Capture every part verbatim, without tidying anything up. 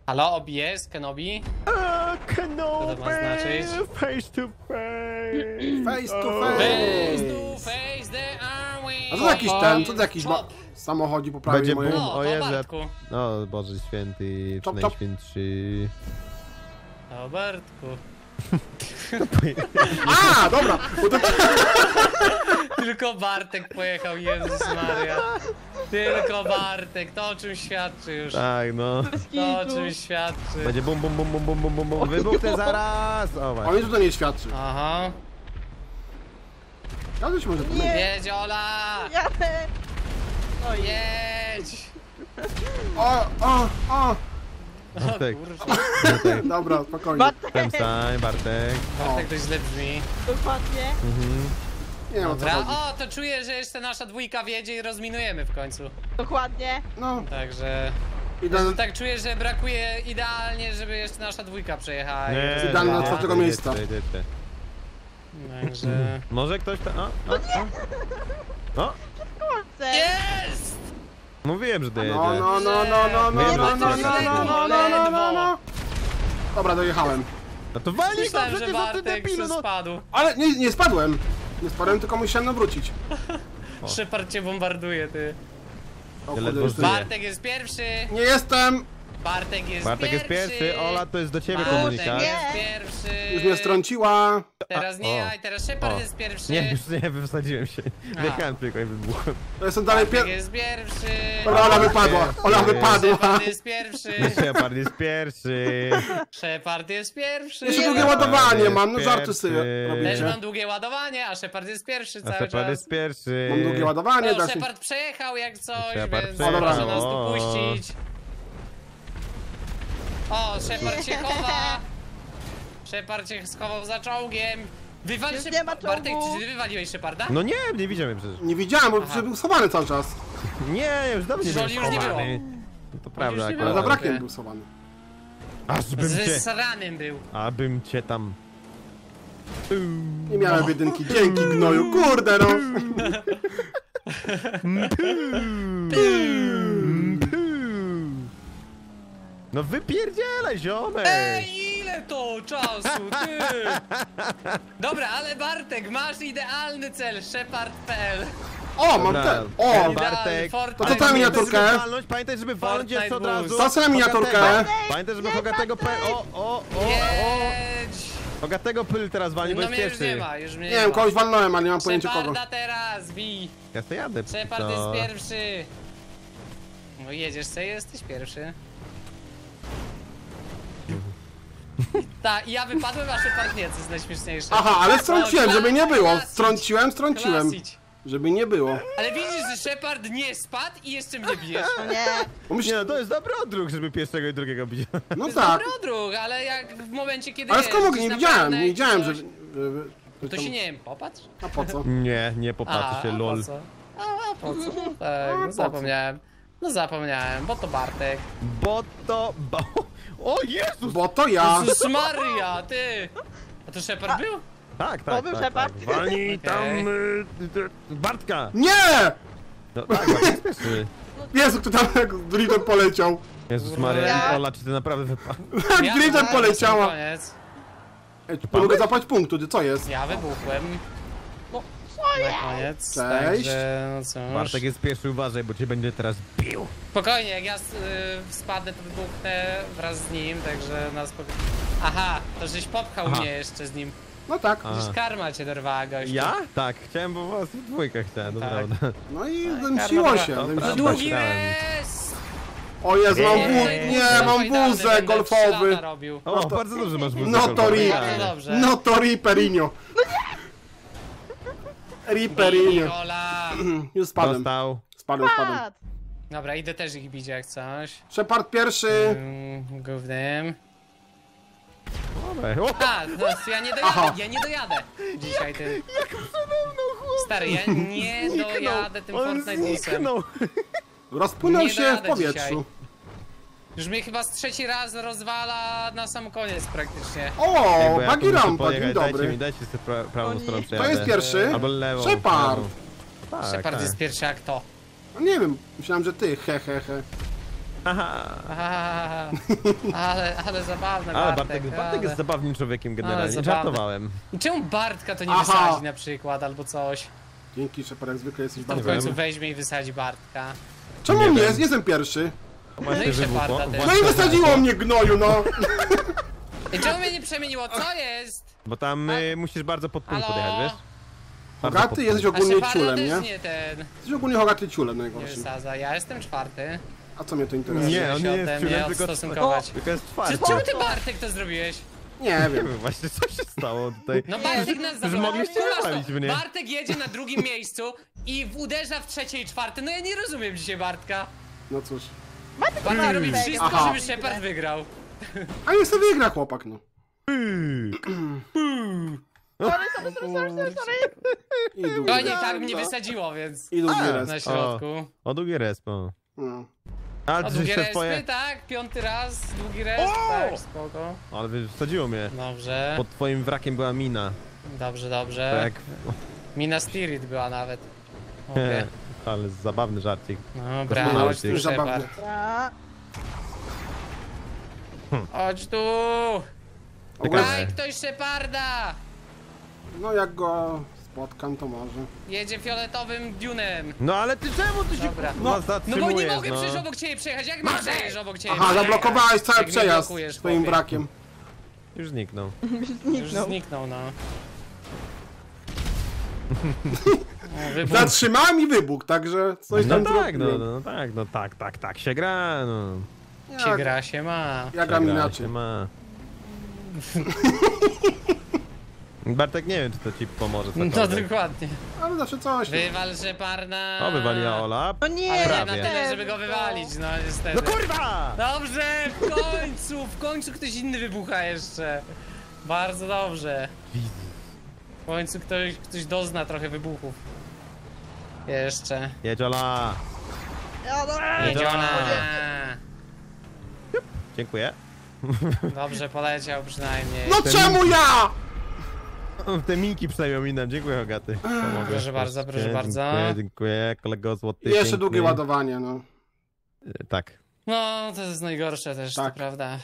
Halo, O B S, Kenobi? A, Kenobi! Co to ma znaczyć? Face to face! Face to Face face! to face the army! A co jakiś ten, co to jakiś ba samochodzi po prawej Będzie mojej? bum. No, O to Jezu. Bartku. No, Boże Święty, Top, czy top. najświętszy. O Bartku. A, dobra! Bo to... Tylko Bartek pojechał, Jezus Maria. Tylko Bartek, to o czym świadczy już. Tak, no. To o czym świadczy. Będzie bum, bum, bum, bum, bum, bum, bum, bum. Wybuchnę zaraz! O, O właśnie. nic tutaj nie świadczy. Aha. Ja też może to Nie. Jedź, Ola! Jadę! O, jedź! O, o, o! O Bartek. kurwa. Dobra, spokojnie. Bartek! Stań, Bartek. Bartek to źle brzmi. Dokładnie. Mhm. Nie wiem o co Dobra, chodzi. o, to czuję, że jeszcze nasza dwójka wjedzie i rozminujemy w końcu. Dokładnie. No, Także... idę Tak czuję, że brakuje idealnie, żeby jeszcze nasza dwójka przejechała. i Nie, Idealne rozminęła. od czwartego jedziecie, miejsca. jedziecie. Także... Może ktoś tam... O, o, o. O, Kurczę. Jest! mówiłem, że dojedzie. No, no, no, no, no, no, Wiem, no, że no, to no, no, no, no, no, no, no. Dobra, dojechałem. No to walnij go Myślałem, że przecież za ty Bartek debilu, no. spadł. Ale nie, nie spadłem. Nie spadłem, tylko musiałem nawrócić. O. Shepard cię bombarduje, ty. O, Ja kurde, ledwo jestem- żyję. Bartek jest pierwszy! Nie jestem! Bartek jest Bartek jest pierwszy! pierwszy, Ola to jest do ciebie Bartek komunikat. jest Nie. pierwszy! Już mnie strąciła. Teraz nie O. ja i teraz Shepard O. jest pierwszy! Nie, już nie, wysadziłem się. A. Wjechałem tylko i wybuchłem. To jestem dalej Bartek pier... jest pierwszy! Dobra, Ola wypadła. Ola wypadła. Shepard jest pierwszy! Shepard jest pierwszy. Shepard jest pierwszy! Jeszcze drugie ładowanie mam, no żarty sobie Pierwszy. Też robicie. mam długie ładowanie, a Shepard jest pierwszy A cały Shepard czas. jest pierwszy. Mam długie ładowanie, No, da się... Shepard przejechał jak coś, Shepard więc przejechał. może nas tu O. puścić. O, Shepard się chowa! Shepard się schował za czołgiem. Wywali Już się... nie ma Bartek, czołgu. czy ty wywaliłeś Sheparda? No nie, nie widziałem przecież. Nie widziałem, bo Aha. był schowany cały czas. Nie, już dawno nie byłem Żoli już nie schowany. No to prawda już nie Ale było. za akurat. brakiem był schowany. Aż bym Ze cię... sranym był. Abym cię tam... Nie miałem jedynki. Dzięki gnoju, kurde no. No wypierdzielaj, ziomek! Ej, ile to czasu, ty! Dobra, ale Bartek, masz idealny cel, Shepard kropka p l. O, mam Dobra. ten. O, Bartek. To co tam miniaturkę? Pamiętaj, żeby walnąć, pamiętaj, żeby walnąć Fortnite jeszcze od Blues. razu. To co na miniaturkę? Hogatego. Pamiętaj, żeby Hogatego pyl... O, o, o, o! Jedź! Hogatego pyl teraz walnie, bo No jest mnie już nie pierwszy. ma, już mnie Nie wiem, ma. kogoś walnąłem, ale nie mam pojęcia kogo. Sheparda teraz, bij! Ja to jadę. póki Shepard co. jest pierwszy! No jedziesz sobie, jesteś pierwszy. Tak, i ja wypadłem, a Shepard nie, co jest najśmieszniejsze. Aha, ale strąciłem, O, żeby nie było. klasić. Strąciłem, strąciłem. Klasić. Żeby nie było. Ale widzisz, że Shepard nie spadł i jeszcze mnie bijesz. No nie. Bo Nie, myśl... no to jest dobry odruch, żeby pierwszego i drugiego bić. No jest tak. dobry odruch, ale jak w momencie, kiedy Ale wiesz, skąd gdzieś nie na widziałem, pełnej nie widziałem, że... coś, że- że To tam- się nie wiem, popatrz. A po co? Nie, nie popatrzy się, a lol. po co? A, a po co? No tak, A, po no co? zapomniałem. No zapomniałem, bo to Bartek. Bo to... Bo... O Jezus! Bo to ja. Jezus Maria, ty! A to Shepard był? Tak, To tak, był tak, tak. Shepard. Walnij Okej. tam... y, y, Bartka! Nie! No tak, Bartek jest pierwszy. Jezu, kto tam jak driftem poleciał. Jezus Maria, Ola, czy ty naprawdę wypadł? Jak Ja driftem wybuchłem, poleciała. Koniec. Ej, tu mogę zapać punktu, ty co jest? Ja wybuchłem. Co Na jest? koniec. Cześć. Także, no cóż. Bartek jest pierwszy, uważaj, bo cię będzie teraz bił. Spokojnie, jak ja y, spadnę, to wybuchnę wraz z nim, także na spokojnie. Aha, to żeś popchał Aha. mnie jeszcze z nim. No tak. A. Przecież karma cię dorwała, gościu. Ja? Tak, chciałem, bo was w dwójkę chciałem, to Tak. prawda. No i karma zemściło dobra. się. To zemściło prawda. Długi się. res! O Jezu, mam Nie, wóz... nie, Nie, mam wózek golfowy. Robił. O, No to- bardzo dobrze masz wózek No to golfowy, ri... tak. Bardzo dobrze. No to Riperinio. Riperinio. Ola. Już spadłem. Dostał. Spadłem, spadłem. Pad. Dobra, idę też ich bić jak coś. Shepard pierwszy. Mm, Gównym. Dobra. O, A, no, ja nie dojadę, Aha. ja nie dojadę dzisiaj tym. Stary, ja nie dojadę tym on Fortnite busem. zniknął. Rozpłynął Nie się w dojadę powietrzu. dzisiaj. Już mnie chyba z trzeci raz rozwala na sam koniec praktycznie. O, Ej, bo ja tu Bagi muszę Rampa, pojechać, dzień Dajcie mi, dobry. dajcie sobie pra prawą O nie. stroną To przejadę. jest pierwszy. Albo lewą. Shepard. lewą. Tak, Shepard tak. jest pierwszy jak to. No nie wiem, myślałem, że ty, he he he. Aha. Aha, ale, ale zabawne, Ale Bartek. Bartek, Bartek ale... jest zabawnym człowiekiem generalnie, zabawne. żartowałem. I czemu Bartka to nie Aha. wysadzi na przykład, albo coś? Dzięki, Shepard, jak zwykle jesteś To bardzo... w końcu wiem. weźmie i wysadzi Bartka. Czemu Nie nie? wiem. Jest? Jestem pierwszy. No i Sheparda też. No i wysadziło mnie, gnoju, no. I czemu mnie nie przemieniło? Co jest? Bo tam y, musisz bardzo pod punkt Halo? podjechać, wiesz? Bardzo Hogaty, pod jesteś punkt. A ogólnie Sheparda ciulem, też nie? nie ten. Jesteś ogólnie Hogaty ciulem Nie najgorszym. wysadza. Ja jestem czwarty. A co mnie to interesuje? Nie, Żeby on się nie ode jest mnie ciulem, tylko, odstosunkować. tylko jest Czy, czwarty. czemu ty, Bartek, to zrobiłeś? Nie Nie wiem. wiem właśnie, co się stało tutaj. No Bartek nas Że zabrał. mogliście Kumasz to. wywalić mnie. Bartek jedzie na drugim miejscu i uderza w trzecie i czwarte. No ja nie rozumiem dzisiaj Bartka. No cóż. Bartek robi wszystko, Aha. żeby Shepard wygrał. A niech sobie wygra chłopak, no. Sorry, sorry, sorry, sorry, sorry, sorry. I długi No nie res. tak mnie wysadziło, więc I długi A, res. na środku. O długi resp, o. No. Ale O, ty długie się respy, twoje... tak? Piąty raz, długi resp, O! tak, spoko. Ale wsadziło mnie. Dobrze, Pod twoim wrakiem była mina. dobrze, dobrze. Tak. Mina Spirit była nawet. Mówię. Ale zabawny żarcik. Dobra, Kosmonauci. chodź tu, Zabawne. Shepard. Dobra. Chodź tu! Ciekawe. Daj ktoś Sheparda! No jak go spotkam, to może. Jedzie fioletowym dunem. No ale ty czemu ty się Dobra. no, No bo nie zatrzymujesz, mogę no. przecież obok ciebie przejechać. Jak mam przejść obok ciebie? Aha, zablokowałeś cały Jak mnie przejazd blokujesz, swoim chłopie. brakiem. Już zniknął. Już Zniknął. zniknął, no. O, wybuch. Zatrzymałem i wybuch, także coś No tam tak, no, zrobiłem. no tak, no tak, tak, tak się gra, no. się Jak- gra, się ma. Ja gram Gra inaczej. się ma. Bartek, nie wiem, czy to ci pomoże. No cokolwiek. dokładnie. Ale zawsze coś. no. Wywal Sheparda. O, wywaliła Ola. No nie, Ale nie Prawie. na tyle, żeby go wywalić, no niestety. No kurwa! Dobrze, w końcu, w końcu ktoś inny wybucha jeszcze. Bardzo dobrze. W końcu ktoś, ktoś dozna trochę wybuchów. Jeszcze. Jedź Ola! Ja, dobra. Jedziona. Dziękuję. Dobrze, poleciał przynajmniej. No czemu ja? Te minki przynajmniej ominam. Dziękuję, Hogaty. Pomogę. Proszę bardzo, proszę Dziękuję, bardzo. Dziękuję, dziękuję. Kolego złoty. I jeszcze piękny. długie ładowanie, no. E, Tak. No, to jest najgorsze też, Tak. to prawda.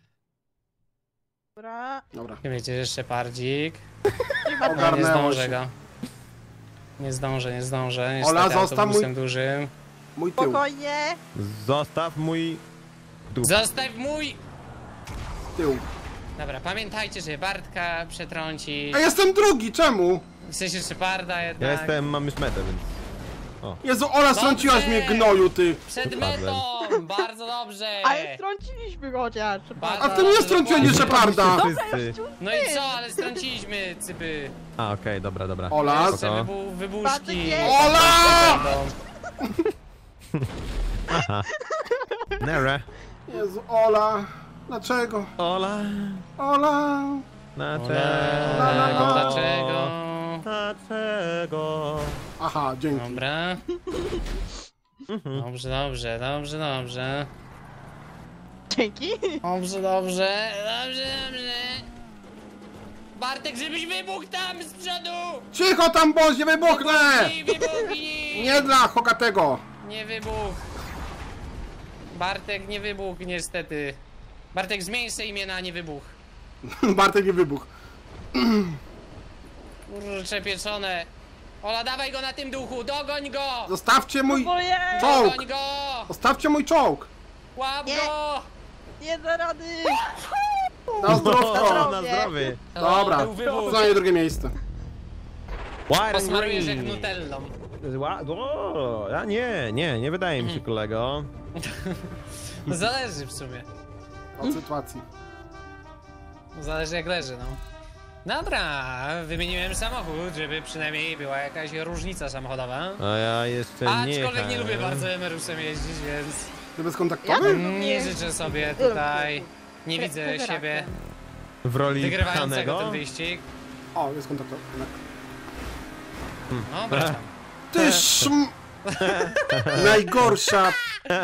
Dobra. Dobra. Wiecie, jeszcze pardzik. Nie Ogarnęło zdążę się. go. Nie zdążę, nie zdążę. Niestety Ola, zostaw autobusem mój- dużym. Mój tył. Spokojnie. Zostaw mój... duch. Zostaw mój! Tył. Dobra, pamiętajcie, że Bartka przetrąci. A jestem drugi, czemu? W sensie Sheparda jednak. Ja jestem, mam już metę, więc... Jezu, Ola, strąciłaś Dobrze. mnie, gnoju, ty. Przed Upadłem. metą! Bardzo dobrze! Ale strąciliśmy go chociaż. Bardzo A ty mnie dobrze, strąciłeś, nie dokładnie. Sheparda. Wszyscy. No i co, ale strąciliśmy, cypy. A, okej, dobra, dobra. Ola. Jeszcze Spoko. wybu wybuszki. Bartek jest. Ola! Będą. Aha. Nere. Jezu, Ola. Dlaczego? Ola. Ola. Dlaczego? Dlaczego? Dlaczego? Dlaczego? Aha, dzięki. Dobra. Dobrze, dobrze, dobrze, dobrze. Dzięki. Dobrze, dobrze, dobrze, dobrze. Bartek, żebyś wybuchł tam z przodu! Cicho tam, bądź, nie wybuchnę! Nie wybuchnij! Nie dla Hogatego. Nie wybuch. Bartek nie wybuch, niestety. Bartek, zmień sobie imię na nie wybuch. Bartek nie wybuch. Kurcze pieczone. Ola, dawaj go na tym duchu, dogoń go! Zostawcie mój Próbuję. czołg. Dogoń go! Zostawcie mój czołg. Łap Nie. go! Nie da rady. Na zdrówko. Na zdrowie. Dobra, był wybuch. zajmie drugie miejsce. Posmarujesz jak nutellą. Ła- O, ja nie, nie, nie wydaje mi się, kolego. Zależy w sumie. Od sytuacji. Zależy jak leży, no. Dobra, wymieniłem samochód, żeby przynajmniej była jakaś różnica samochodowa. A ja jeszcze nie Aczkolwiek nie jechałem. lubię bardzo Emerusem jeździć, więc Ty bezkontaktowy? nie życzę sobie tutaj. Nie widzę Federacja. siebie W roli wygrywającego pchanego? ten wyścig. O, jest kontaktowy. No, wracam. Ty szm... Najgorsza.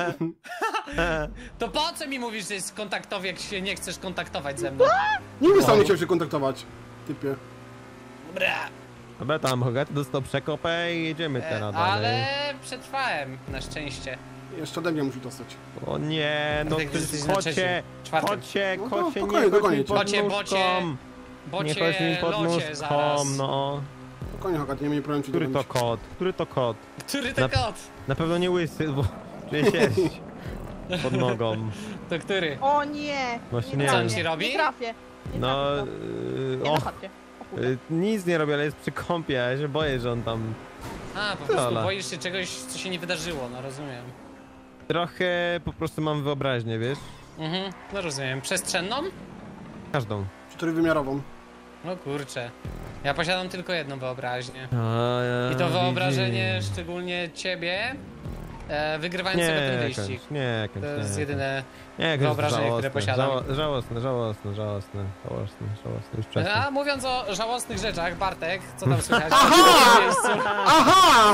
To po co mi mówisz, że jest kontaktowy, jak się nie chcesz kontaktować ze mną? Nie wiem, sam nie chciał się kontaktować. Typie. Dobra, Dobra, tam Hogaty dostał przekopę i jedziemy e, teraz dalej. ale przetrwałem, na szczęście. Jeszcze ode mnie musi dostać. O nie, no Tak, ty jesteś na kocie, trzecim, czwartym. kocie, No to kocie, spokojnie, nie chodź mi dogonię pod cię. Bocie, bocie, nóżką. Nie Bocie, chodź mi pod locie nóżką, zaraz. no. Spokojnie, Hogat, nie miej problemu ci Który to dogonić. kot? Który to kot? Który to Na- kot? Na pewno nie łysy, bo czuję sierść pod nogą. To który? O nie! Właśnie nie nie Co trafię, on ci robi? Nie trafię. Nie No, trafię yy, w to. Nie och, napadnie. O kurde. yy, nic nie robię, ale jest przy kąpie, ja się boję, że on tam A, po prostu Dobra. boisz się czegoś, co się nie wydarzyło, no rozumiem. trochę po prostu mam wyobraźnię, wiesz? Mhm, no rozumiem. Przestrzenną? Każdą. Czterowymiarową. No kurczę. Ja posiadam tylko jedną wyobraźnię. A, ja I to wyobrażenie, widzisz. szczególnie ciebie, e, wygrywającego Nie, ten jakąś, wyścig. nie, jakąś, To nie, jest jakąś. jedyne... Nie, jakieś wyobrażenie, które żałosne, posiadam. żało- Żałosne, żałosne, żałosne, żałosne, żałosne, już przestań. A mówiąc o żałosnych rzeczach, Bartek, co tam słychać? Aha! w miejscu? Aha!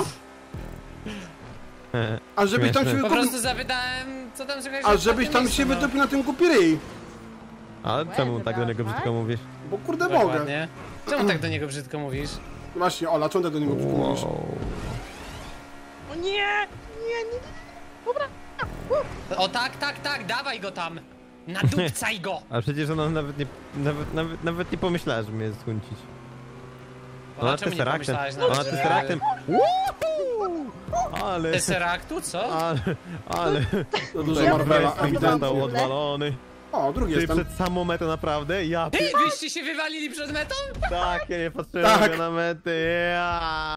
A żebyś tam się Śmieszne. Po wykupił... prostu zapytałem, co tam słychać. A w żebyś tym tam miejscu, się no. wytopił na tym głupi ryj. Ale czemu tak do niego tak? brzydko mówisz? Bo kurde mogę. Dokładnie. Czemu tak do niego brzydko mówisz? Właśnie, Ola, czemu ty do niego brzydko mówisz? Wow. O nie! Nie, nie, nie. Dobra. O tak, tak, tak, dawaj go tam! Nadupcaj go! A przecież ona nawet nie, nawet, nawet, nawet nie pomyślała, że mnie skuncić. Ona Ona czemu nie teseraktem, pomyślałaś ona nawet, że- teseraktem. Woohoo! Ale, Tesseraktu, co? ale, ale. Za dużo Tutaj Marvela, Westbrook ewidentnie. został odwalony. O, drugi Ty jestem. przed samą metą naprawdę? Ja Ty, wyście się wywalili przed metą? tak, ja nie patrzyłem Tak. na metę. Ja.